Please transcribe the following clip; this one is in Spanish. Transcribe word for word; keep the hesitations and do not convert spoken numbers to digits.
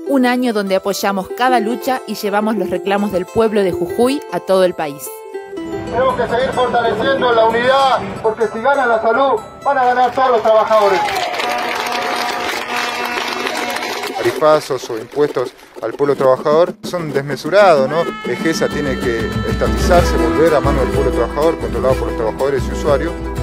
Un año donde apoyamos cada lucha y llevamos los reclamos del pueblo de Jujuy a todo el país. Tenemos que seguir fortaleciendo la unidad, porque si gana la salud, van a ganar todos los trabajadores. Tarifazos o impuestos al pueblo trabajador son desmesurados, ¿no? EGESA tiene que estatizarse, volver a mano del pueblo trabajador, controlado por los trabajadores y usuarios.